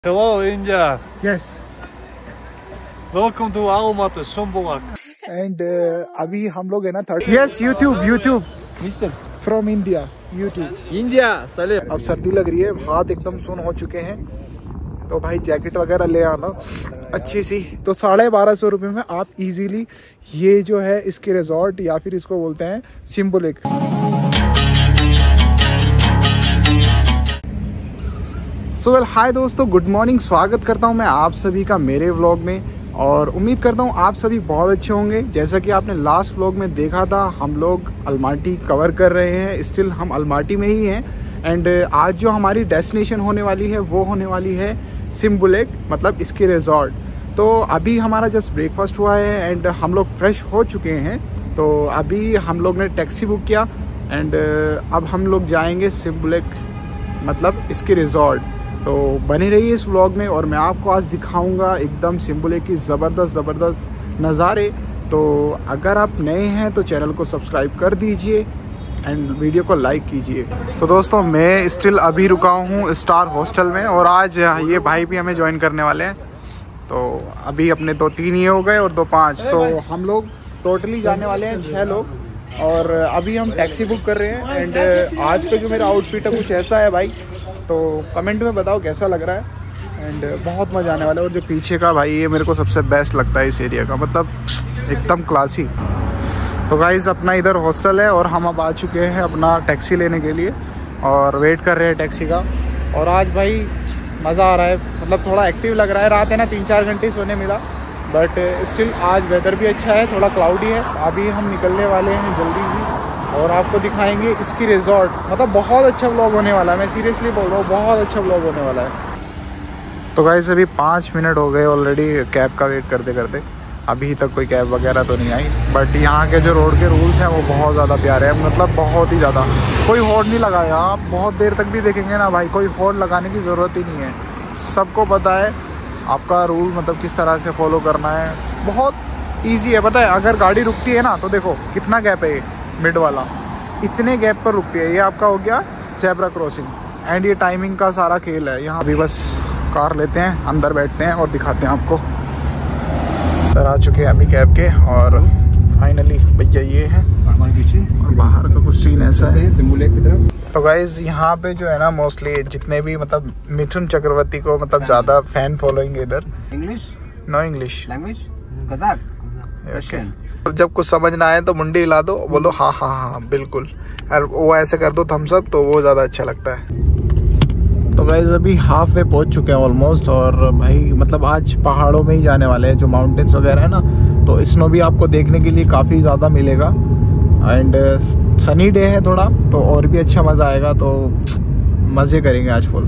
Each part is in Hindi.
Hello India. Yes. Welcome to Almaty, Sumbalak. And अभी हम लोग है ना Yes, YouTube Mister. From India, YouTube. India, साले. अब सर्दी लग रही है, हाथ एकदम सुन हो चुके हैं, तो भाई जैकेट वगैरह ले आना अच्छी सी। तो 1250 रुपये में आप इजीली ये जो है इसके रिजॉर्ट या फिर इसको बोलते हैं सिम्बोलिक। सो वेल हाय दोस्तों, गुड मॉर्निंग। स्वागत करता हूं मैं आप सभी का मेरे व्लॉग में और उम्मीद करता हूं आप सभी बहुत अच्छे होंगे। जैसा कि आपने लास्ट व्लॉग में देखा था, हम लोग अलमाटी कवर कर रहे हैं, स्टिल हम अलमाटी में ही हैं। एंड आज जो हमारी डेस्टिनेशन होने वाली है वो होने वाली है सिम्बोलिक, मतलब इसके रिजॉर्ट। तो अभी हमारा जस्ट ब्रेकफास्ट हुआ है एंड हम लोग फ्रेश हो चुके हैं। तो अभी हम लोग ने टैक्सी बुक किया एंड अब हम लोग जाएंगे सिम्बोलिक, मतलब इसके रिजॉर्ट। तो बने रहिए इस व्लॉग में और मैं आपको आज दिखाऊंगा एकदम सिम्बोलिक की ज़बरदस्त नज़ारे। तो अगर आप नए हैं तो चैनल को सब्सक्राइब कर दीजिए एंड वीडियो को लाइक कीजिए। तो दोस्तों मैं स्टिल अभी रुका हूँ स्टार हॉस्टल में और आज ये भाई भी हमें ज्वाइन करने वाले हैं। तो अभी अपने तो 3 ही हो गए और 2 5, तो हम लोग टोटली जाने वाले हैं 6 लोग। और अभी हम टैक्सी बुक कर रहे हैं एंड आज का जो मेरा आउटफिट है कुछ ऐसा है भाई, तो कमेंट में बताओ कैसा लग रहा है। एंड बहुत मज़ा आने वाला है। और जो पीछे का भाई ये मेरे को सबसे बेस्ट लगता है इस एरिया का, मतलब एकदम क्लासी। तो गाइस अपना इधर हॉस्टल है और हम अब आ चुके हैं अपना टैक्सी लेने के लिए और वेट कर रहे हैं टैक्सी का। और आज भाई मज़ा आ रहा है, मतलब थोड़ा एक्टिव लग रहा है। रात है ना 3-4 घंटे सोने मिला, बट स्टिल आज वेदर भी अच्छा है, थोड़ा क्लाउडी है। अभी हम निकलने वाले हैं जल्दी ही और आपको दिखाएंगे इसकी रिजॉर्ट। मतलब बहुत अच्छा व्लॉग होने वाला है, मैं सीरियसली बोल रहा हूँ, बहुत अच्छा व्लॉग होने वाला है। तो गाइस अभी 5 मिनट हो गए ऑलरेडी कैब का वेट करते करते, अभी तक कोई कैब वगैरह तो नहीं आई। बट यहाँ के जो रोड के रूल्स हैं वो बहुत ज़्यादा प्यारे हैं, मतलब बहुत ही ज़्यादा। कोई हॉर्न नहीं लगाया, आप बहुत देर तक भी देखेंगे ना भाई, कोई हॉर्न लगाने की ज़रूरत ही नहीं है। सबको पता है आपका रूल मतलब किस तरह से फॉलो करना है, बहुत ईजी है। पता है अगर गाड़ी रुकती है ना तो देखो कितना गैप है, ये मिड वाला इतने गैप पर रुकती है। ये आपका हो गया ज़ेब्रा क्रॉसिंग एंड ये टाइमिंग का सारा खेल है। यहाँ भी बस कार लेते हैं, अंदर बैठते हैं और दिखाते हैं आपको। अंदर आ चुके हैं अभी कैब के और फाइनली भैया ये है और बाहर का कुछ सीन ऐसा है सिम्बोलिक की तरफ। तो गाइज यहाँ पे जो है ना मोस्टली जितने भी मतलब मिथुन चक्रवर्ती को मतलब ज़्यादा फैन फॉलोइंग है इधर। English no English language Kazakh. Okay, जब कुछ समझ ना आए तो मुंडी हिला दो, बोलो हाँ हाँ हाँ बिल्कुल, और वो ऐसे कर दो थम्स अप, तो वो ज़्यादा अच्छा लगता है। तो गाइज अभी हाफ वे पहुँच चुके हैं ऑलमोस्ट। और भाई मतलब आज पहाड़ों में ही जाने वाले हैं, जो माउंटेन्स वगैरह है ना, तो स्नो भी आपको देखने के लिए काफ़ी ज़्यादा मिलेगा। एंड सनी डे है थोड़ा, तो और भी अच्छा मज़ा आएगा। तो मज़े करेंगे आज फुल।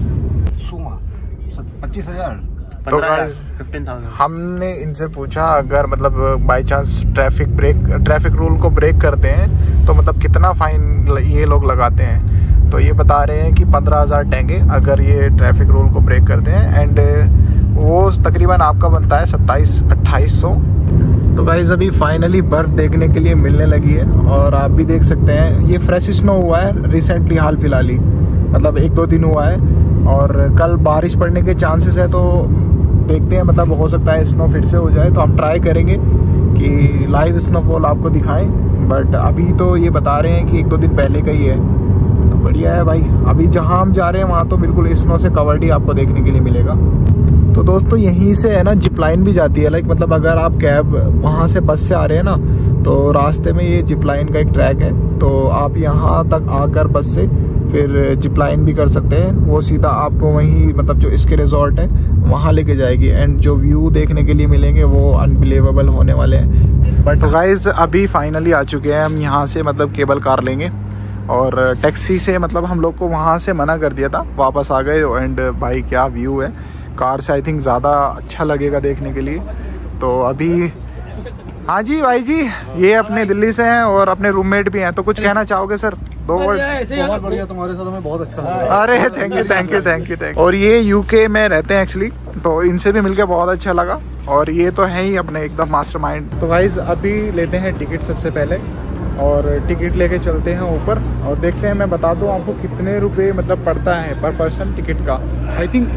25,000 तो गाइस 15,000 हमने इनसे पूछा अगर मतलब बाय चांस ट्रैफिक रूल को ब्रेक करते हैं तो मतलब कितना फ़ाइन ये लोग लगाते हैं। तो ये बता रहे हैं कि 15,000 टेंगे अगर ये ट्रैफिक रूल को ब्रेक करते हैं। एंड वो तकरीबन आपका बनता है 27-2800। तो गाइस अभी फाइनली बर्फ़ देखने के लिए मिलने लगी है और आप भी देख सकते हैं ये फ्रेश स्नो हुआ है रिसेंटली, हाल फिलहाल ही, मतलब 1-2 दिन हुआ है। और कल बारिश पड़ने के चांसेस है, तो देखते हैं, मतलब हो सकता है स्नो फिर से हो जाए। तो हम ट्राई करेंगे कि लाइव स्नोफॉल आपको दिखाएं, बट अभी तो ये बता रहे हैं कि 1-2 दिन पहले का ही है। तो बढ़िया है भाई। अभी जहाँ हम जा रहे हैं वहाँ तो बिल्कुल स्नो से कवर्ड ही आपको देखने के लिए मिलेगा। तो दोस्तों यहीं से है ना जिप लाइन भी जाती है, लाइक मतलब अगर आप कैब वहाँ से बस से आ रहे हैं ना, तो रास्ते में ये जिप लाइन का एक ट्रैक है। तो आप यहाँ तक आकर बस से फिर जिप लाइन भी कर सकते हैं, वो सीधा आपको वहीं मतलब जो इसके रिजॉर्ट है वहाँ लेके जाएगी। एंड जो व्यू देखने के लिए मिलेंगे वो अनबिलीवेबल होने वाले हैं। बट तो गाइज अभी फाइनली आ चुके हैं हम यहाँ से, मतलब केबल कार लेंगे। और टैक्सी से मतलब हम लोग को वहाँ से मना कर दिया था, वापस आ गए। एंड भाई क्या व्यू है, कार से आई थिंक ज़्यादा अच्छा लगेगा देखने के लिए। तो अभी हाँ जी भाई जी, ये अपने दिल्ली से हैं और अपने रूममेट भी हैं, तो कुछ कहना चाहोगे सर? 2 वर्ड। बहुत बढ़िया, तुम्हारे साथ हमें बहुत अच्छा लगा। अरे थैंक यू। और ये यूके में रहते हैं एक्चुअली, तो इनसे भी मिलकर बहुत अच्छा लगा। और ये तो है ही अपने एकदम मास्टरमाइंड। तो गाइज अभी लेते हैं टिकट सबसे पहले और टिकट लेके चलते हैं ऊपर और देखते हैं। मैं बता दूं आपको कितने रुपए मतलब पड़ता है पर पर्सन टिकट का। आई थिंक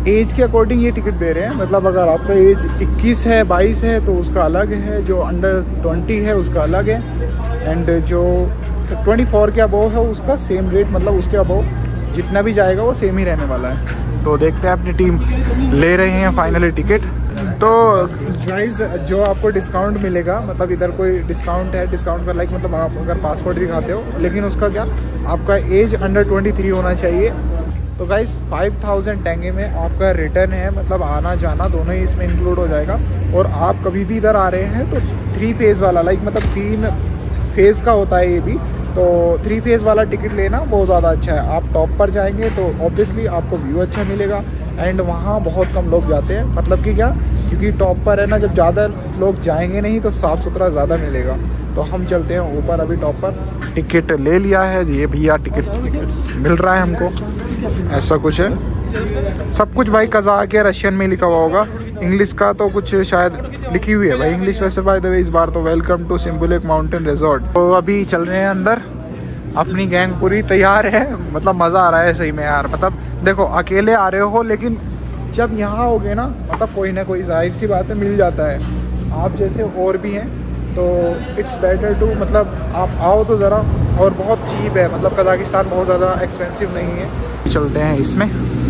एज के अकॉर्डिंग ये टिकट दे रहे हैं। मतलब अगर आपका एज 21 है 22 है तो उसका अलग है, जो अंडर 20 है उसका अलग है, एंड जो 24 के अबव है उसका सेम रेट, मतलब उसके अबव जितना भी जाएगा वो सेम ही रहने वाला है। तो देखते हैं, अपनी टीम ले रहे हैं फाइनली टिकट। तो गाइस जो आपको डिस्काउंट मिलेगा, मतलब इधर कोई डिस्काउंट है, डिस्काउंट का लाइक मतलब आप अगर पासपोर्ट दिखाते हो, लेकिन उसका क्या, आपका एज अंडर 23 होना चाहिए। तो गाइस 5000 टेंगे में आपका रिटर्न है, मतलब आना जाना दोनों ही इसमें इंक्लूड हो जाएगा। और आप कभी भी इधर आ रहे हैं तो 3 फेज़ वाला, लाइक मतलब 3 फेज़ का होता है ये भी, तो 3 फेज़ वाला टिकट लेना बहुत ज़्यादा अच्छा है। आप टॉप पर जाएंगे तो ऑब्वियसली आपको व्यू अच्छा मिलेगा, एंड वहाँ बहुत कम लोग जाते हैं, मतलब कि क्या, क्योंकि टॉप पर है ना, जब ज़्यादा लोग जाएंगे नहीं तो साफ़ सुथरा ज़्यादा मिलेगा। तो हम चलते हैं ऊपर, अभी टॉप पर टिकट ले लिया है ये भैया, टिकट मिल रहा है हमको, ऐसा कुछ है। सब कुछ भाई कज़ाक या रशियन में लिखा हुआ होगा, इंग्लिश का तो कुछ शायद लिखी हुई है भाई इंग्लिश वैसे। बाय द वे इस बार तो welcome to Shymbulak mountain resort. तो अभी चल रहे हैं अंदर, अपनी गैंग पूरी तैयार है, मतलब मज़ा आ रहा है सही में यार। मतलब देखो अकेले आ रहे हो, लेकिन जब यहाँ हो गए ना, मतलब कोई ना कोई जाहिर सी बात है मिल जाता है। आप जैसे और भी हैं तो इट्स बेटर टू, मतलब आप आओ तो ज़रा, और बहुत चीप है, मतलब कज़ाकिस्तान बहुत ज़्यादा एक्सपेंसिव नहीं है। चलते हैं इसमें,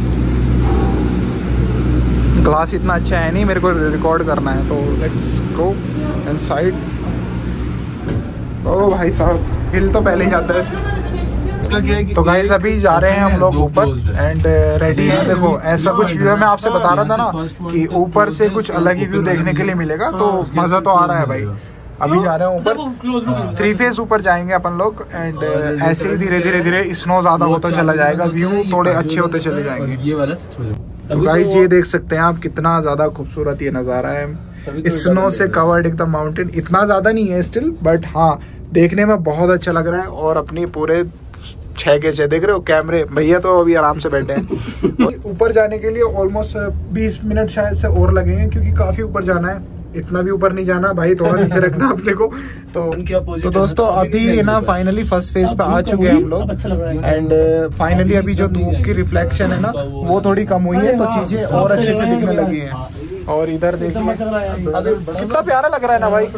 ग्लास इतना अच्छा है नहीं, मेरे को रिकॉर्ड करना है, तो लेट्स गो इनसाइड। ओ भाई साहब हिल तो पहले ही जाता है। तो गाइस अभी जा रहे हैं हम लोग ऊपर, एंड रेडी है। देखो ऐसा कुछ व्यू है, मैं आपसे बता रहा था ना कि ऊपर से कुछ अलग ही व्यू देखने के लिए मिलेगा, तो मज़ा तो आ रहा है भाई। अभी जा रहे हैं ऊपर, 3 फेज़ ऊपर जाएंगे अपन लोग, एंड ऐसे ही धीरे धीरे धीरे स्नो ज़्यादा होता चला जाएगा, व्यू थोड़े अच्छे होते चले जाएंगे। तो गाइस ये देख सकते हैं आप, कितना ज़्यादा खूबसूरत ये नज़ारा है, स्नो से कवर्ड एकदम माउंटेन। इतना ज़्यादा नहीं है स्टिल, बट हाँ देखने में बहुत अच्छा लग रहा है। और अपनी पूरे 6 के 6 देख रहे हो कैमरे, भैया तो अभी आराम से बैठे हैं। ऊपर जाने के लिए ऑलमोस्ट 20 मिनट शायद से और लगेंगे, क्योंकि काफ़ी ऊपर जाना है। इतना भी ऊपर नहीं जाना भाई, थोड़ा नीचे रखना अपने को। तो दोस्तों अभी ना फाइनली फर्स्ट फेज पे आ चुके हैं हम लोग, एंड फाइनली अभी जो धूप की रिफ्लेक्शन है ना वो थोड़ी कम हुई है, तो चीजें और अच्छे से दिखने लगी हैं। और इधर देखिए कितना प्यारा लग रहा है ना भाई।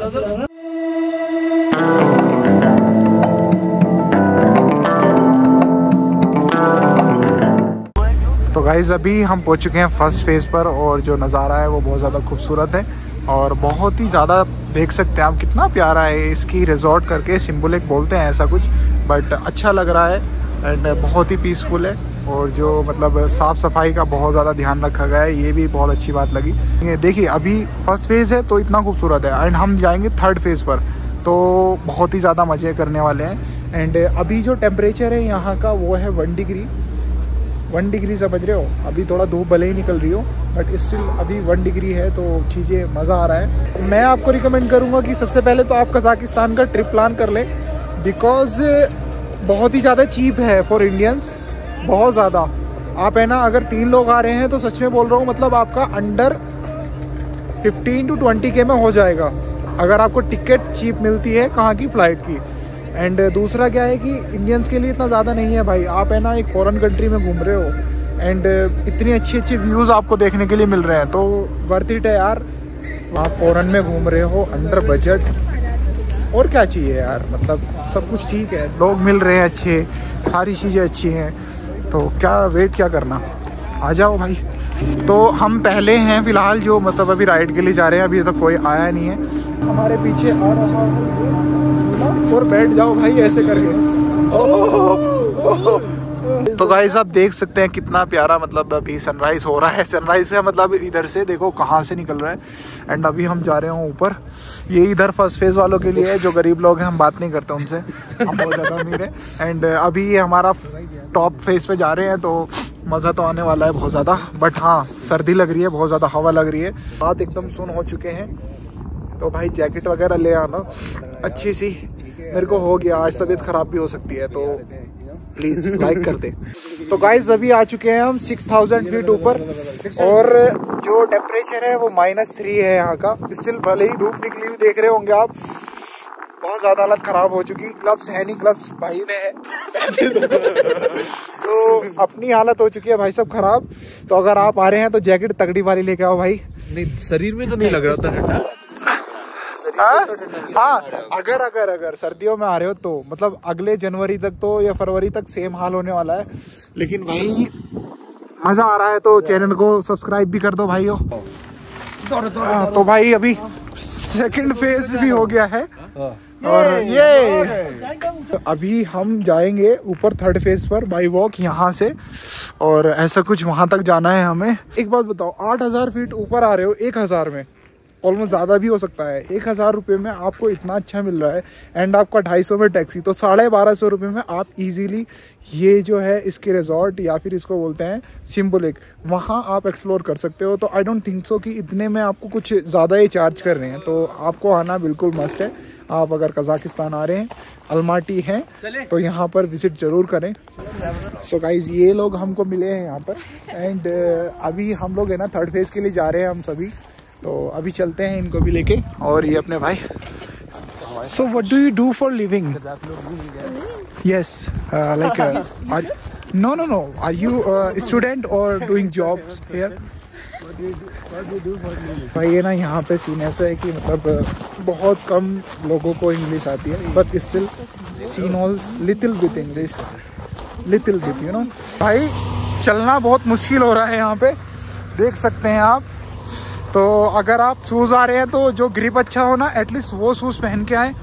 तो गाइज अभी हम पहुंच चुके हैं फर्स्ट फेज पर, और जो नज़ारा है वो बहुत ज़्यादा खूबसूरत है, और बहुत ही ज़्यादा देख सकते हैं आप कितना प्यारा है। इसकी रिजॉर्ट करके सिम्बुलेक बोलते हैं ऐसा कुछ, बट अच्छा लग रहा है, एंड बहुत ही पीसफुल है। और जो मतलब साफ़ सफाई का बहुत ज़्यादा ध्यान रखा गया है, ये भी बहुत अच्छी बात लगी। ये देखिए अभी फर्स्ट फेज़ है तो इतना खूबसूरत है, एंड हम जाएंगे थर्ड फेज़ पर, तो बहुत ही ज़्यादा मज़े करने वाले हैं। एंड अभी जो टेम्परेचर है यहाँ का वो है 1 डिग्री, समझ रहे हो। अभी थोड़ा धूप भले ही निकल रही हो, बट स्टिल अभी 1 डिग्री है, तो चीज़ें मज़ा आ रहा है। मैं आपको रिकमेंड करूँगा कि सबसे पहले तो आप कज़ाकिस्तान का ट्रिप प्लान कर लें, बिकॉज बहुत ही ज़्यादा चीप है फॉर इंडियंस, बहुत ज़्यादा। आप है ना अगर 3 लोग आ रहे हैं तो सच में बोल रहा हूँ, मतलब आपका अंडर 15 to 20 के में हो जाएगा, अगर आपको टिकट चीप मिलती है कहाँ की, फ़्लाइट की। एंड दूसरा क्या है कि इंडियंस के लिए इतना ज़्यादा नहीं है भाई, आप है ना एक फॉरेन कंट्री में घूम रहे हो, एंड इतनी अच्छे व्यूज़ आपको देखने के लिए मिल रहे हैं, तो वर्थ इट है यार। आप फॉरेन में घूम रहे हो अंडर बजट, और क्या चाहिए यार। मतलब सब कुछ ठीक है, लोग मिल रहे हैं अच्छे, सारी चीज़ें अच्छी हैं, तो क्या वेट क्या करना, आ जाओ भाई। तो हम पहले हैं फ़िलहाल, जो मतलब अभी राइड के लिए जा रहे हैं, अभी तक कोई आया नहीं है। हमारे पीछे आ रहा है और बैठ जाओ भाई ऐसे करके। तो गाइस आप देख सकते हैं कितना प्यारा, मतलब अभी सनराइज़ हो रहा है। सनराइज़ का मतलब इधर से देखो कहाँ से निकल रहा है, एंड अभी हम जा रहे हैं ऊपर। ये इधर फर्स्ट फेज़ वालों के लिए है, जो गरीब लोग हैं हम बात नहीं करते उनसे, हम बहुत ज़्यादा अमीर हैं। एंड अभी ये हमारा टॉप फेज़ पे जा रहे हैं, तो मज़ा तो आने वाला है बहुत ज़्यादा। बट हाँ सर्दी लग रही है, बहुत ज़्यादा हवा लग रही है, बात एकदम सुन हो चुके हैं। तो भाई जैकेट वगैरह ले आना अच्छी सी, मेरे को हो गया आज, तबीयत ख़राब भी हो सकती है, तो प्लीज़ लाइक कर दे। तो गाइस अभी आ चुके हैं हम 6000 फीट ऊपर, और जो टेम्परेचर है वो -3 है यहाँ का। स्टिल भले ही धूप निकली हुई देख रहे होंगे आप, बहुत ज्यादा हालत खराब हो चुकी। ग्लव्स है नहीं, ग्लव्स भाई ने है तो अपनी हालत हो चुकी है भाई सब खराब। तो अगर आप आ रहे हैं तो जैकेट तगड़ी वाली लेके आओ भाई। नहीं, शरीर में तो नहीं लग रहा था ठंडा। हाँ, अगर सर्दियों में आ रहे हो तो मतलब अगले जनवरी तक तो या फरवरी तक सेम हाल होने वाला है। लेकिन भाई मजा आ रहा है तो चैनल को सब्सक्राइब भी कर दो भाइयों। तो भाई अभी सेकंड फेज भी हो गया है और ये अभी हम जाएंगे ऊपर थर्ड फेज पर बाई वॉक यहाँ से, और ऐसा कुछ वहां तक जाना है हमें। एक बात बताओ, 8000 फीट ऊपर आ रहे हो 1000 में, ऑलमोस्ट ज़्यादा भी हो सकता है। 1000 रुपये में आपको इतना अच्छा मिल रहा है एंड आपका 250 में टैक्सी, तो 1250 रुपये में आप इजीली ये जो है इसके रिजॉर्ट या फिर इसको बोलते हैं सिम्बो लेक, वहाँ आप एक्सप्लोर कर सकते हो। तो आई डोंट थिंक सो कि इतने में आपको कुछ ज़्यादा ही चार्ज कर रहे हैं, तो आपको आना बिल्कुल मस्ट है। आप अगर कजाकिस्तान आ रहे हैं, अलमाटी हैं, तो यहाँ पर विजिट ज़रूर करें। सो गाइज ये लोग हमको मिले हैं यहाँ पर एंड अभी हम लोग है ना थर्ड फेज़ के लिए जा रहे हैं हम सभी, तो अभी चलते हैं इनको भी लेके। और ये अपने भाई। So what do you do for living? Yes, like no are you student और डूइंग जॉब्स हियर? भाई ये ना यहाँ पे सीन ऐसा है कि मतलब बहुत कम लोगों को इंग्लिश आती है, but still she knows little bit English, little bit, you know. भाई चलना बहुत मुश्किल हो रहा है यहाँ पे, देख सकते हैं आप। तो अगर आप शूज़ आ रहे हैं तो जो ग्रिप अच्छा हो ना, एटलीस्ट वो शूज़ पहन के आए।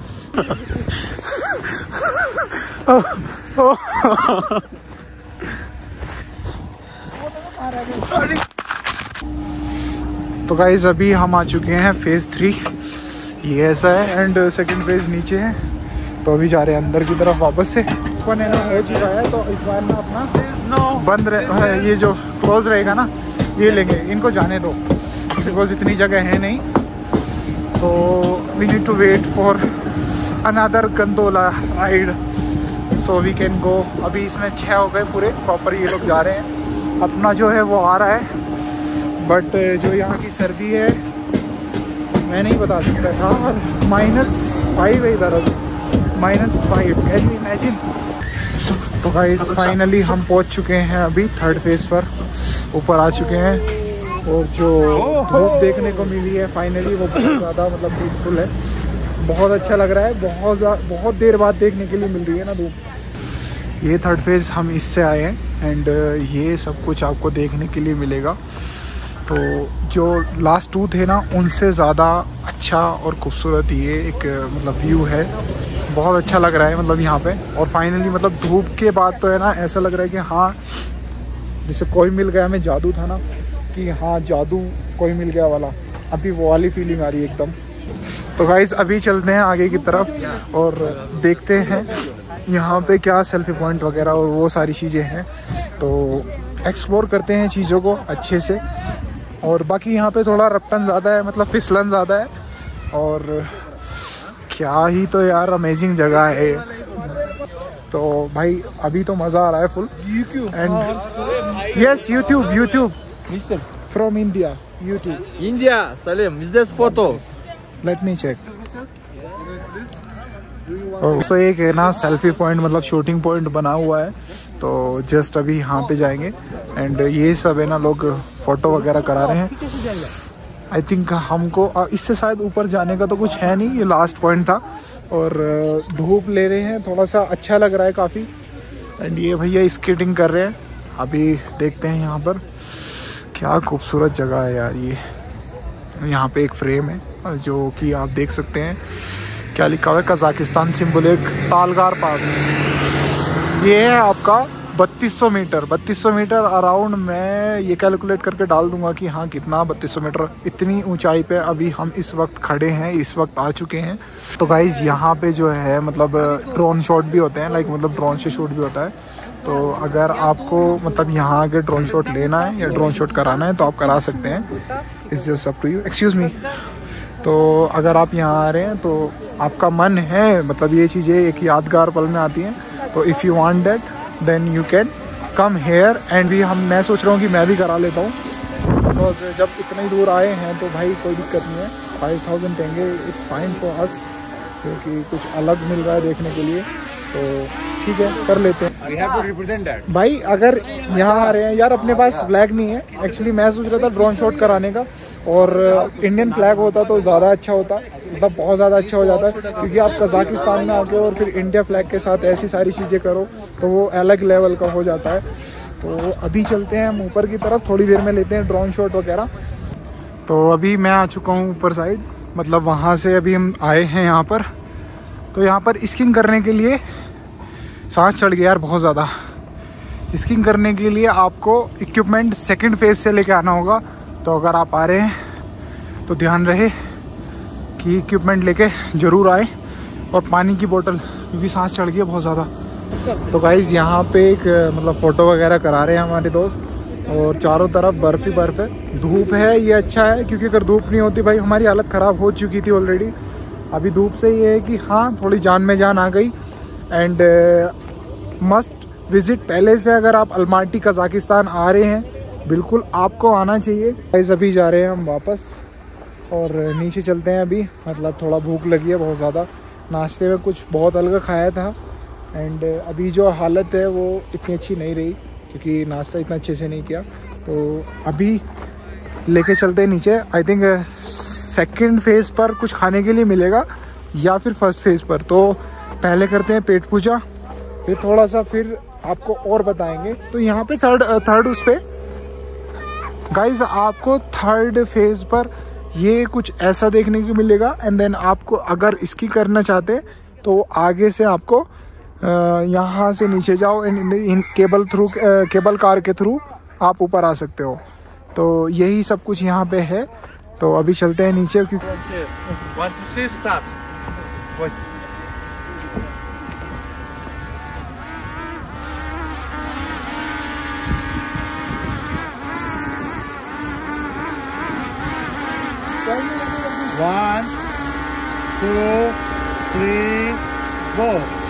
तो गाइज अभी हम आ चुके हैं फेज़ 3, ये ऐसा है एंड सेकंड फेज़ नीचे है। तो अभी जा रहे हैं अंदर की तरफ वापस से। ओपन है ना, हो चुका है, तो इस बार ना अपना बंद है, ये जो क्लोज रहेगा ना ये लेंगे, इनको जाने दो बिकॉज इतनी जगह है नहीं। तो we need to wait for another gondola ride so we can go. अभी इसमें 6 हो गए पूरे प्रॉपर, ये लोग जा रहे हैं। अपना जो है वो आ रहा है, बट जो यहाँ की सर्दी है मैं नहीं बता सकता था। और -5 है इधर, अभी -5, कैन यू इमेजिन। तो गाइस फाइनली हम पहुँच चुके हैं अभी थर्ड फेज पर, ऊपर आ चुके हैं। और जो धूप देखने को मिली है फाइनली वो बहुत ज़्यादा मतलब पीसफुल है, बहुत अच्छा लग रहा है। बहुत देर बाद देखने के लिए मिल रही है ना धूप। ये थर्ड फेज हम इससे आए हैं एंड ये सब कुछ आपको देखने के लिए मिलेगा। तो जो लास्ट 2 थे ना, उनसे ज़्यादा अच्छा और खूबसूरत ये एक मतलब व्यू है, बहुत अच्छा लग रहा है मतलब यहाँ पे। और फाइनली मतलब धूप के बाद तो है ना ऐसा लग रहा है कि हाँ जैसे कोई मिल गया, हमें जादू था ना कि हाँ जादू कोई मिल गया वाला, अभी वो वाली फीलिंग आ रही है एकदम। तो गाइस अभी चलते हैं आगे की तरफ और देखते हैं यहाँ पे क्या सेल्फी पॉइंट वगैरह और वो सारी चीज़ें हैं, तो एक्सप्लोर करते हैं चीज़ों को अच्छे से। और बाकी यहाँ पे थोड़ा रफ्टन ज़्यादा है, मतलब फिसलन ज़्यादा है। और क्या ही तो यार अमेजिंग जगह है। तो भाई अभी तो मज़ा आ रहा है full. And yes YouTube from India, YouTube India, Salim, is this photo? Let me check. तो एक है ना सेल्फी पॉइंट मतलब शूटिंग पॉइंट बना हुआ है, तो जस्ट अभी यहाँ पे जाएंगे एंड ये सब है ना लोग फ़ोटो वगैरह करा रहे हैं। आई थिंक हमको इससे शायद ऊपर जाने का तो कुछ है नहीं, ये लास्ट पॉइंट था। और धूप ले रहे हैं, थोड़ा सा अच्छा लग रहा है काफ़ी। एंड ये भैया स्केटिंग कर रहे हैं, अभी देखते हैं यहाँ पर। क्या खूबसूरत जगह है यार ये। यहाँ पे एक फ्रेम है जो कि आप देख सकते हैं, क्या लिखा हुआ है, Kazakhstan Shymbulak Talgar park. ये है आपका 3200 मीटर। 3200 मीटर अराउंड मैं ये कैलकुलेट करके डाल दूंगा कि हाँ कितना 3200 मीटर। इतनी ऊंचाई पे अभी हम इस वक्त खड़े हैं, इस वक्त आ चुके हैं। तो गाइज यहाँ पे जो है मतलब ड्रोन शॉट भी होते हैं, लाइक मतलब ड्रोन से शूट भी होता है। तो अगर आपको मतलब यहाँ आके ड्रोन शॉट लेना है या ड्रोन शॉट कराना है तो आप करा सकते हैं, it's just up to you. Excuse me. तो अगर आप यहाँ आ रहे हैं तो आपका मन है, मतलब ये चीज़ें एक यादगार पल में आती हैं, तो if you want that then you can come here. And भी मैं सोच रहा हूँ कि मैं भी करा लेता हूँ, बिकॉज जब इतनी दूर आए हैं तो भाई कोई दिक्कत नहीं है, 5000 देंगे, इट्स फाइन फॉर अस। क्योंकि कुछ अलग मिल रहा है देखने के लिए, तो ठीक है कर लेते हैं। We have to represent that. भाई अगर यहाँ आ रहे हैं यार, अपने पास फ्लैग नहीं है। एक्चुअली मैं सोच रहा था ड्रोन शॉट कराने का, और इंडियन फ्लैग होता तो ज़्यादा अच्छा होता, मतलब बहुत ज़्यादा अच्छा हो जाता है, क्योंकि आप कजाकिस्तान में आके और फिर इंडिया फ्लैग के साथ ऐसी सारी चीज़ें करो तो वो अलग लेवल का हो जाता है। तो अभी चलते हैं हम ऊपर की तरफ, थोड़ी देर में लेते हैं ड्रोन शॉट वगैरह। तो अभी मैं आ चुका हूँ ऊपर साइड, मतलब वहाँ से अभी हम आए हैं यहाँ पर। तो यहाँ पर स्कीइंग करने के लिए सांस चढ़ गया यार बहुत ज़्यादा। स्कीइंग करने के लिए आपको इक्विपमेंट सेकंड फेज से लेके आना होगा, तो अगर आप आ रहे हैं तो ध्यान रहे कि इक्विपमेंट लेके ज़रूर आए, और पानी की बोतल, क्योंकि सांस चढ़ गई है बहुत ज़्यादा। तो गाइज़ यहाँ पे एक मतलब फ़ोटो वगैरह करा रहे हैं हमारे दोस्त, और चारों तरफ बर्फ़ ही बर्फ़ है। धूप है, ये अच्छा है, क्योंकि अगर धूप नहीं होती भाई हमारी हालत ख़राब हो चुकी थी ऑलरेडी। अभी धूप से ये है कि हाँ थोड़ी जान में जान आ गई। एंड मस्ट विज़िट पहले से, अगर आप अलमाटी कजाकिस्तान आ रहे हैं बिल्कुल आपको आना चाहिए। गाइस अभी जा रहे हैं हम वापस, और नीचे चलते हैं अभी, मतलब थोड़ा भूख लगी है बहुत ज़्यादा। नाश्ते में कुछ बहुत अलग खाया था, एंड अभी जो हालत है वो इतनी अच्छी नहीं रही, क्योंकि नाश्ता इतना अच्छे से नहीं किया। तो अभी लेके चलते हैं नीचे। आई थिंक सेकंड फेज़ पर कुछ खाने के लिए मिलेगा, या फिर फर्स्ट फेज़ पर। तो पहले करते हैं पेट पूजा, फिर थोड़ा सा फिर आपको और बताएंगे। तो यहाँ पे थर्ड उस पे गाइज आपको थर्ड फेज़ पर ये कुछ ऐसा देखने को मिलेगा। एंड देन आपको अगर इसकी करना चाहते हैं तो आगे से आपको यहाँ से नीचे जाओ, इन केबल कार के थ्रू आप ऊपर आ सकते हो। तो यही सब कुछ यहाँ पे है। तो अभी चलते हैं नीचे, क्योंकि 1 to 6 start. What? One, 2, 3, go.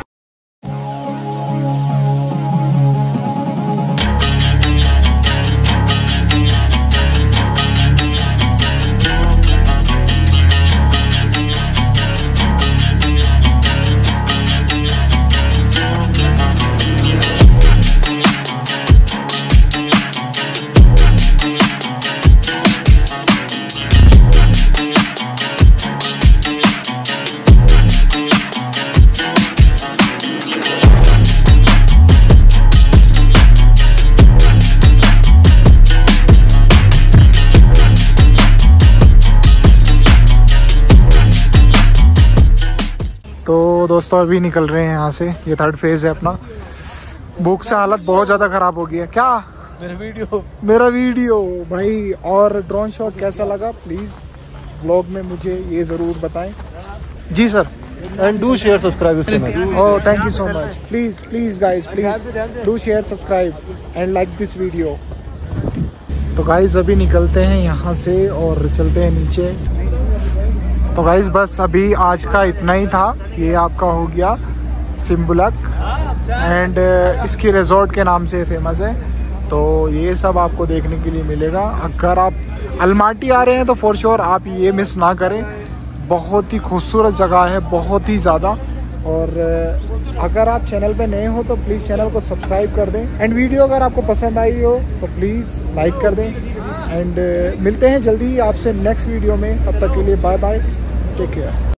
तो दोस्तों अभी निकल रहे हैं यहाँ से, ये थर्ड फेज़ है अपना। भूख से हालत बहुत ज़्यादा ख़राब हो गई है। क्या मेरा वीडियो भाई। और ड्रोन शॉट कैसा लगा प्लीज़ व्लॉग में मुझे ये ज़रूर बताएं। जी sir. And do share, subscribe if you like. Oh, thank you so much. Please guys, please do share, subscribe and like this video. तो गाइज अभी निकलते हैं यहाँ से और चलते हैं नीचे। तो गाइज बस अभी आज का इतना ही था। ये आपका हो गया सिम्बुलक, एंड इसकी रिजॉर्ट के नाम से फेमस है। तो ये सब आपको देखने के लिए मिलेगा। अगर आप अलमाटी आ रहे हैं तो फॉर श्योर आप ये मिस ना करें। बहुत ही खूबसूरत जगह है, बहुत ही ज़्यादा। और अगर आप चैनल पे नए हो तो प्लीज़ चैनल को सब्सक्राइब कर दें, एंड वीडियो अगर आपको पसंद आई हो तो प्लीज़ लाइक कर दें। एंड मिलते हैं जल्दी ही आपसे नेक्स्ट वीडियो में। तब तक के लिए बाय बाय, टेक केयर।